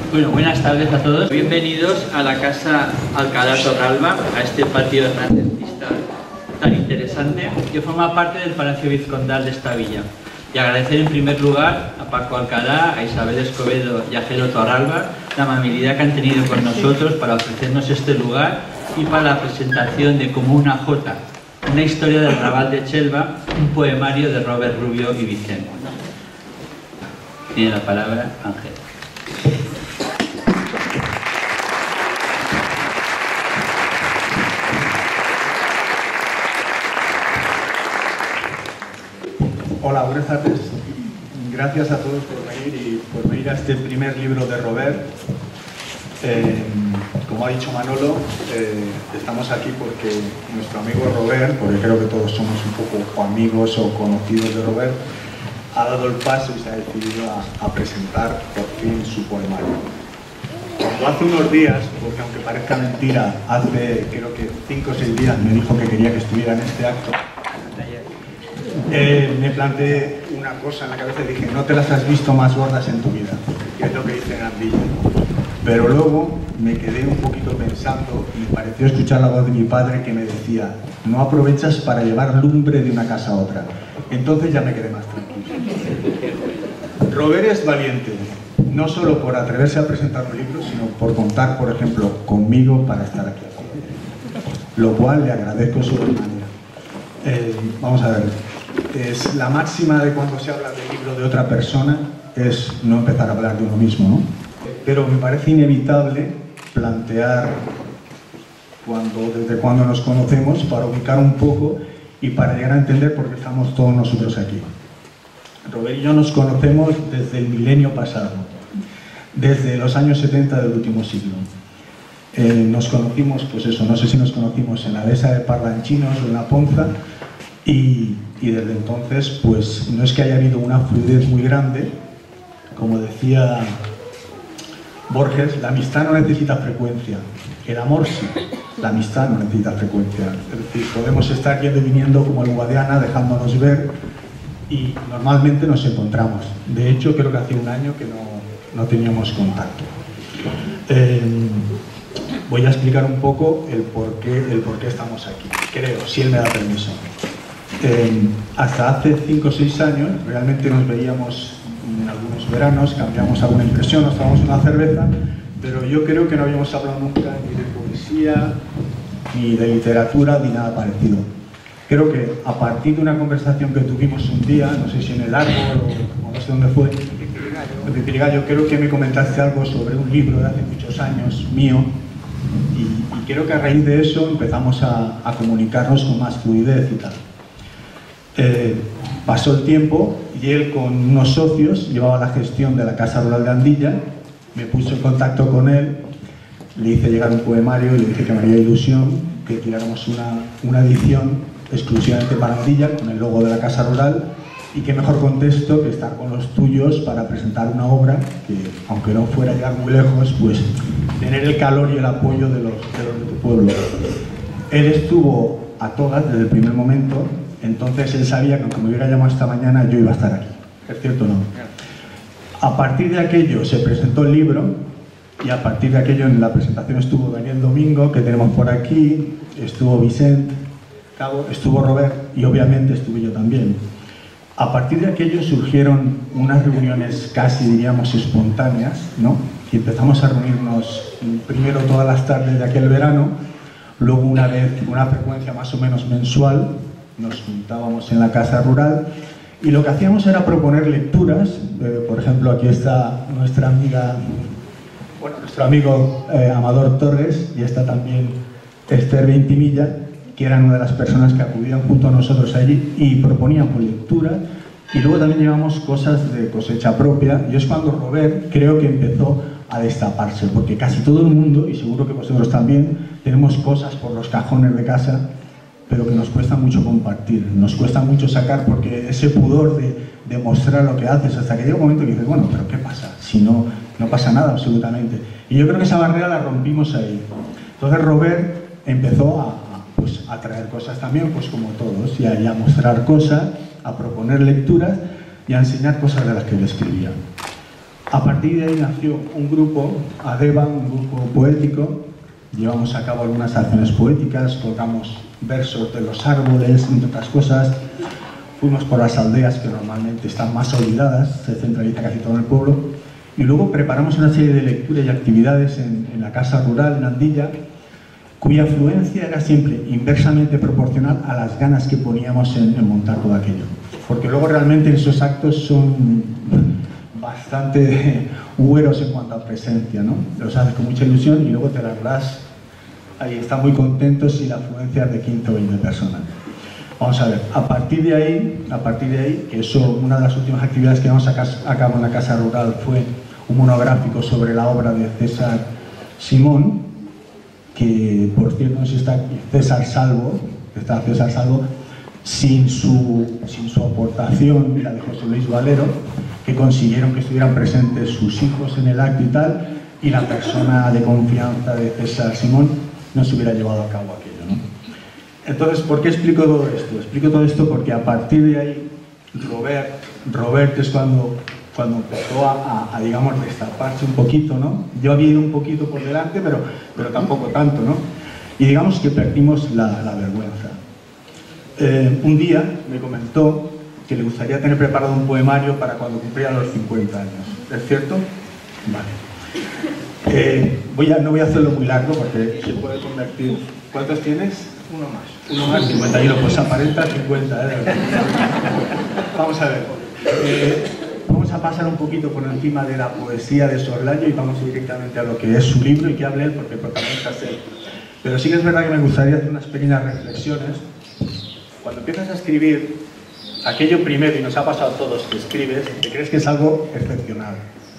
Bueno, buenas tardes a todos. Bienvenidos a la Casa Alcalá Torralba, a este patio renacentista tan interesante que forma parte del Palacio Vizcondal de esta villa. Y agradecer en primer lugar a Paco Alcalá, a Isabel Escobedo y a Jero Torralba la amabilidad que han tenido con nosotros para ofrecernos este lugar y para la presentación de Como una Jota, una historia del Raval de Chelva, un poemario de Robert Rubio y Vicente. Tiene la palabra Ángel. Hola, buenas tardes. Gracias a todos por venir y por venir a este primer libro de Robert. Como ha dicho Manolo, estamos aquí porque nuestro amigo Robert, porque creo que todos somos un poco amigos o conocidos de Robert, ha dado el paso y se ha decidido a presentar por fin su poemario. Cuando hace unos días, porque aunque parezca mentira, hace creo que 5 o 6 días me dijo que quería que estuviera en este acto, me planteé una cosa en la cabeza y dije, no te las has visto más gordas en tu vida, que es lo que dice Gandilla. Pero luego me quedé un poquito pensando y me pareció escuchar la voz de mi padre que me decía, no aprovechas para llevar lumbre de una casa a otra. Entonces ya me quedé más tranquilo. Robert es valiente, no solo por atreverse a presentar un libro, sino por contar, por ejemplo, conmigo para estar aquí. Lo cual le agradezco sobremanera. Vamos a ver. Es la máxima de cuando se habla del libro de otra persona es no empezar a hablar de uno mismo, ¿no? Pero me parece inevitable plantear desde cuándo nos conocemos para ubicar un poco y para llegar a entender por qué estamos todos nosotros aquí. Robert y yo nos conocemos desde el milenio pasado, desde los años 70 del último siglo. Nos conocimos, pues eso, no sé si nos conocimos en la dehesa de Parlanchinos o en La Ponza, y desde entonces, pues no es que haya habido una fluidez muy grande, como decía Borges, la amistad no necesita frecuencia, el amor sí, la amistad no necesita frecuencia. Es decir, podemos estar yendo y viniendo como el Guadiana, dejándonos ver, y normalmente nos encontramos. De hecho, creo que hace un año que no teníamos contacto. Voy a explicar un poco el por qué estamos aquí, creo, si él me da permiso. Hasta hace 5 o 6 años realmente nos veíamos en algunos veranos, cambiamos alguna impresión, nos tomamos una cerveza, pero yo creo que no habíamos hablado nunca ni de poesía, ni de literatura, ni nada parecido. Creo que a partir de una conversación que tuvimos un día, no sé si en el árbol o no sé dónde fue, en Pipirigallo, creo que me comentaste algo sobre un libro de hace muchos años, mío, y creo que a raíz de eso empezamos a comunicarnos con más fluidez y tal. Pasó el tiempo y él con unos socios llevaba la gestión de la Casa Rural de Andilla, me puso en contacto con él, le hice llegar un poemario y le dije que me haría ilusión que tiráramos una edición exclusivamente para Andilla con el logo de la Casa Rural, y qué mejor contexto que estar con los tuyos para presentar una obra que, aunque no fuera a llegar muy lejos, pues tener el calor y el apoyo de los de tu pueblo. Él estuvo a todas desde el primer momento. Entonces él sabía que aunque me hubiera llamado esta mañana yo iba a estar aquí. ¿Es cierto o no? A partir de aquello se presentó el libro y a partir de aquello en la presentación estuvo Daniel Domingo, que tenemos por aquí, estuvo Vicente, estuvo Robert y obviamente estuve yo también. A partir de aquello surgieron unas reuniones casi diríamos espontáneas, ¿no? Y empezamos a reunirnos primero todas las tardes de aquel verano, luego una vez, una frecuencia más o menos mensual, nos juntábamos en la Casa Rural y lo que hacíamos era proponer lecturas. Por ejemplo, aquí está nuestra amiga, nuestro amigo Amador Torres, y está también Esther Ventimilla, que eran una de las personas que acudían junto a nosotros allí y proponíamos lectura, y luego también llevamos cosas de cosecha propia, y es cuando Robert creo que empezó a destaparse, porque casi todo el mundo, y seguro que vosotros también, tenemos cosas por los cajones de casa, pero que nos cuesta mucho compartir, nos cuesta mucho sacar, porque ese pudor de mostrar lo que haces, hasta que llega un momento que dices, bueno, pero ¿qué pasa? Si no pasa nada absolutamente. Y yo creo que esa barrera la rompimos ahí. Entonces Robert empezó a traer cosas también, pues como todos, y a mostrar cosas, a proponer lecturas y a enseñar cosas de las que él escribía. A partir de ahí nació un grupo, ADEBA, un grupo poético. Llevamos a cabo algunas acciones poéticas, colgamos versos de los árboles, entre otras cosas. Fuimos por las aldeas que normalmente están más olvidadas, se centraliza casi todo en el pueblo. Y luego preparamos una serie de lecturas y actividades en la casa rural, en Andilla, cuya afluencia era siempre inversamente proporcional a las ganas que poníamos en montar todo aquello. Porque luego realmente esos actos son bastante hueros en cuanto a presencia, ¿no? Los haces con mucha ilusión y luego te largas, ahí están muy contentos y la afluencia es de 15 o 20 personas. Vamos a ver, a partir de ahí, que eso, una de las últimas actividades que vamos a cabo en la casa rural fue un monográfico sobre la obra de César Simón, que por cierto no sé si está César Salvo, sin su aportación y la de José Luis Valero, que consiguieron que estuvieran presentes sus hijos en el acto y tal, y la persona de confianza de César Simón no se hubiera llevado a cabo aquello, ¿no? Entonces, ¿por qué explico todo esto? Explico todo esto porque a partir de ahí, Robert es cuando empezó a digamos, destaparse un poquito, ¿no? Yo había ido un poquito por delante, pero tampoco tanto, ¿no? Y digamos que perdimos la vergüenza. Un día me comentó que le gustaría tener preparado un poemario para cuando cumpliera los 50 años. ¿Es cierto? Vale. No voy a hacerlo muy largo porque se puede convertir... ¿Cuántos tienes? Uno más, 51. Pues aparenta 50, ¿eh? Vamos a ver. Vamos a pasar un poquito por encima de la poesía de Sorlayo y vamos directamente a lo que es su libro y que hable él, porque el protagonista es él. Pero sí que es verdad que me gustaría hacer unas pequeñas reflexiones. Cuando empiezas a escribir aquello primero, y nos ha pasado a todos, que escribes, te crees que es algo excepcional.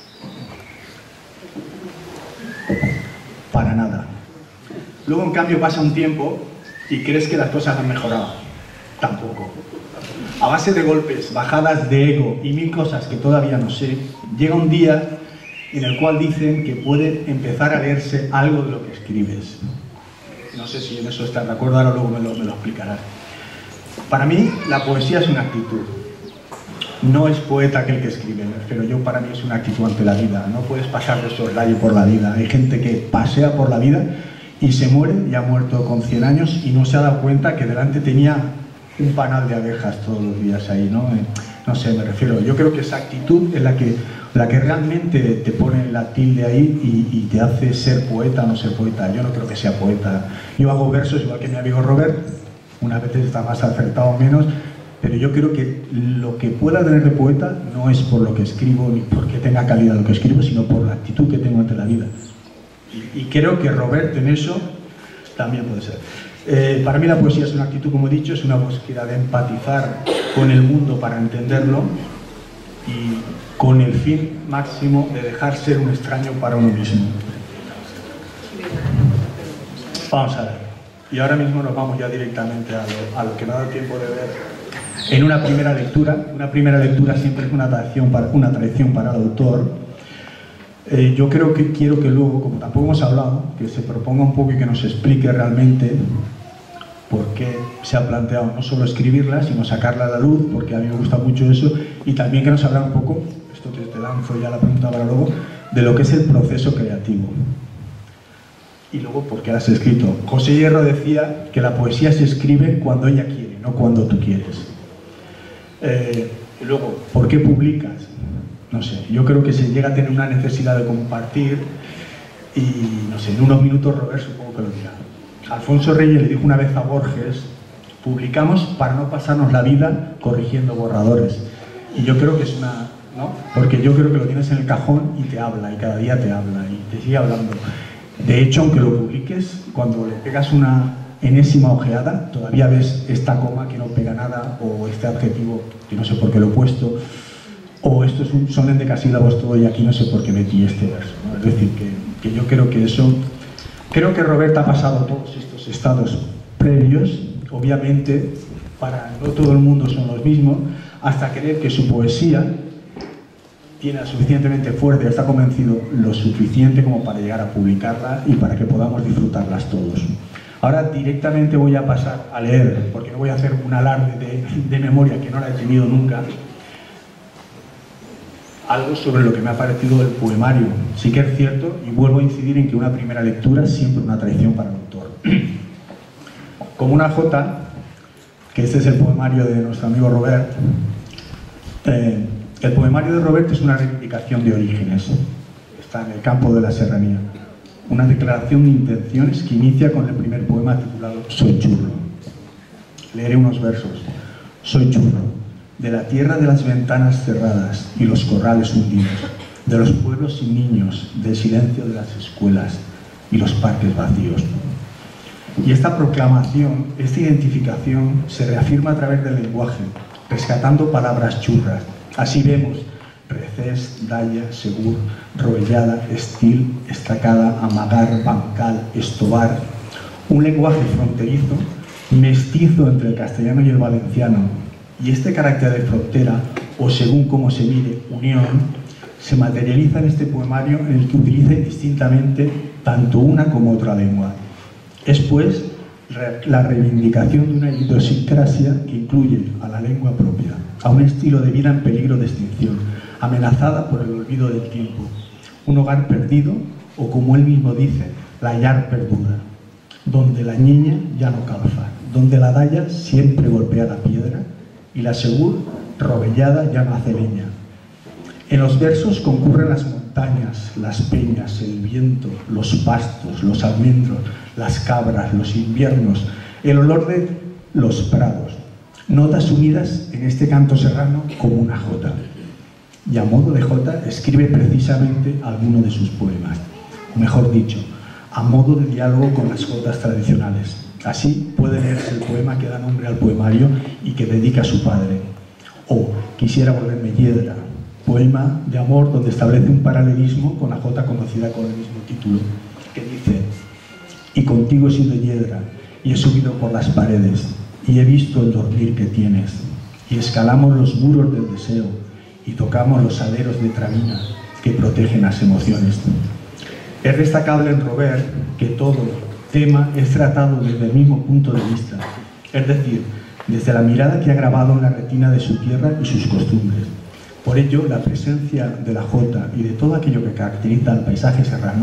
Para nada. Luego, en cambio, pasa un tiempo y crees que las cosas han mejorado. Tampoco. A base de golpes, bajadas de ego y mil cosas que todavía no sé, llega un día en el cual dicen que puede empezar a leerse algo de lo que escribes. No sé si en eso estás de acuerdo, ahora luego me lo explicarás. Para mí, la poesía es una actitud. No es poeta aquel que escribe, pero para mí es una actitud ante la vida. No puedes pasar de Sorlayo por la vida. Hay gente que pasea por la vida y se muere, y ha muerto con 100 años y no se ha dado cuenta que delante tenía un panal de abejas todos los días ahí, ¿no? No sé, me refiero. Yo creo que esa actitud es la que realmente te pone la tilde ahí y te hace ser poeta o no ser poeta. Yo no creo que sea poeta. Yo hago versos igual que mi amigo Robert, unas veces está más acertado o menos, pero yo creo que lo que pueda tener de poeta no es por lo que escribo ni porque tenga calidad lo que escribo, sino por la actitud que tengo ante la vida. Y creo que Robert en eso también puede ser. Para mí la poesía es una actitud, como he dicho, es una búsqueda de empatizar con el mundo para entenderlo y con el fin máximo de dejar ser un extraño para uno mismo. Vamos a ver. Y ahora mismo nos vamos ya directamente a lo que me ha dado tiempo de ver en una primera lectura. Una primera lectura siempre es una traición para el autor. Yo quiero que luego, como tampoco hemos hablado, que se proponga un poco y que nos explique realmente por qué se ha planteado no solo escribirla, sino sacarla a la luz, porque a mí me gusta mucho eso, y también que nos hablara un poco, esto te lanzo ya la pregunta para luego, de lo que es el proceso creativo. Y luego, ¿por qué la has escrito? José Hierro decía que la poesía se escribe cuando ella quiere, no cuando tú quieres. Y luego, ¿por qué publicas? No sé, yo creo que se llega a tener una necesidad de compartir y, no sé, en unos minutos Robert supongo que lo dirá. Alfonso Reyes le dijo una vez a Borges, publicamos para no pasarnos la vida corrigiendo borradores. Y yo creo que es una... ¿no? Porque yo creo que lo tienes en el cajón y te habla, y cada día te habla, y te sigue hablando. De hecho, aunque lo publiques, cuando le pegas una enésima ojeada, todavía ves esta coma que no pega nada, o este adjetivo que no sé por qué lo he puesto, o esto es un son endecasílabos todo y aquí no sé por qué metí este verso, ¿no? Es decir, que yo creo que eso... Creo que Roberta ha pasado todos estos estados previos, obviamente, para no todo el mundo son los mismos, hasta creer que su poesía tiene suficientemente fuerza, está convencido lo suficiente como para llegar a publicarla y para que podamos disfrutarlas todos. Ahora directamente voy a pasar a leer, porque no voy a hacer un alarde de memoria que no la he tenido nunca. algo sobre lo que me ha parecido el poemario. Sí que es cierto, y vuelvo a incidir en que una primera lectura es siempre una traición para el autor. Como una jota, que este es el poemario de nuestro amigo Robert, el poemario de Robert es una reivindicación de orígenes. Está en el campo de la serranía. Una declaración de intenciones que inicia con el primer poema titulado Soy churro. Leeré unos versos. Soy churro, de la tierra de las ventanas cerradas y los corrales hundidos, de los pueblos sin niños, del silencio de las escuelas y los parques vacíos. Y esta proclamación, esta identificación, se reafirma a través del lenguaje, rescatando palabras churras. Así vemos recés, dalla, segur, rovellada, estil, estacada, amagar, bancal, estobar. Un lenguaje fronterizo, mestizo entre el castellano y el valenciano. Y este carácter de frontera, o según cómo se mire, unión, se materializa en este poemario en el que utiliza indistintamente tanto una como otra lengua. Es pues la reivindicación de una idiosincrasia que incluye a la lengua propia, a un estilo de vida en peligro de extinción, amenazada por el olvido del tiempo, un hogar perdido, o como él mismo dice, la llar perduda, donde la niña ya no calza, donde la dalla siempre golpea la piedra y la segur, rovellada, ya no hace leña. En los versos concurren las montañas, las peñas, el viento, los pastos, los almendros, las cabras, los inviernos, el olor de los prados, notas unidas en este canto serrano como una jota. Y a modo de jota escribe precisamente alguno de sus poemas, o mejor dicho, a modo de diálogo con las jotas tradicionales. Así puede leerse el poema que da nombre al poemario y que dedica a su padre. O Quisiera volverme hiedra, poema de amor donde establece un paralelismo con la jota conocida con el mismo título, que dice: y contigo he sido hiedra, y he subido por las paredes, y he visto el dormir que tienes, y escalamos los muros del deseo, y tocamos los aleros de tramina que protegen las emociones. Es destacable en Robert que todo tema es tratado desde el mismo punto de vista, es decir, desde la mirada que ha grabado en la retina de su tierra y sus costumbres. Por ello, la presencia de la jota y de todo aquello que caracteriza al paisaje serrano,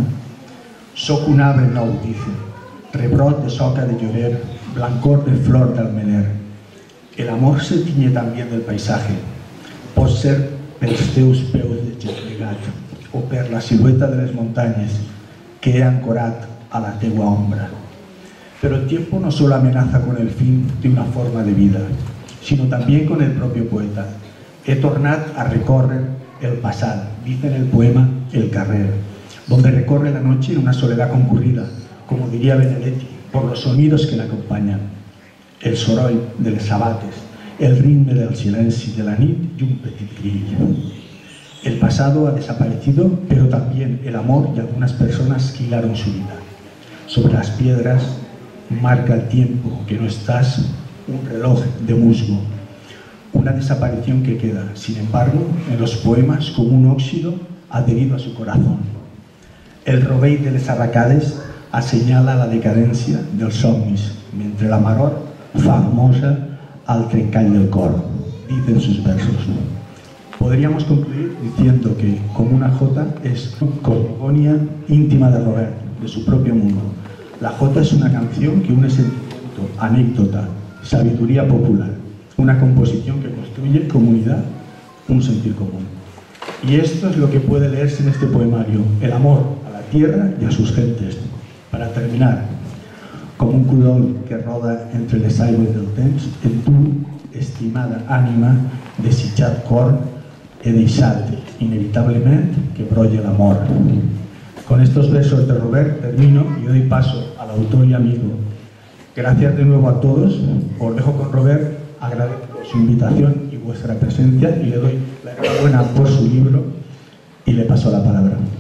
soc un arbre nou, dice, rebrot de soca de llorer, blancor de flor d'almener. El amor se tiñe también del paisaje, pot ser pels teus peus de geslegat o per la silueta de les muntanyes que he ancorat a la teua ombra. Pero el tiempo no solo amenaza con el fin de una forma de vida, sino también con el propio poeta. He tornat a recórrer el passat, dice en el poema El carrer, donde recorre la noche en una soledad concurrida, como diría Benedetti, por los sonidos que la acompañan. El soroll de les sabates, el ritme del silenci de la nit y un petit grill. El pasado ha desaparecido, pero también el amor y algunas personas que hilaron su vida. Sobre las piedras marca el tiempo que no estás, un reloj de musgo. Una desaparición que queda, sin embargo, en los poemas como un óxido adherido a su corazón. El rovell de les arracades assenyala la decadencia dels somnis, mentre la maror fa hermosa al trencall del cor, dicen sus versos. Podríamos concluir diciendo que Como una jota es cosmogonía íntima de Robert, de su propio mundo. La jota es una canción que une sentimiento, anécdota, sabiduría popular, una composición que construye comunidad, un sentir común. Y esto es lo que puede leerse en este poemario, el amor a la tierra y a sus gentes. Para terminar, com un cudol que roda entre les aigües del temps, en tu, estimada ànima, desitjat cor, he deixat inevitablement que brolle l'amor. Con estos versos de Robert termino y doy paso al autor y amigo. Gracias de nuevo a todos, os dejo con Robert, agradezco su invitación y vuestra presencia y le doy la enhorabuena por su libro y le paso la palabra.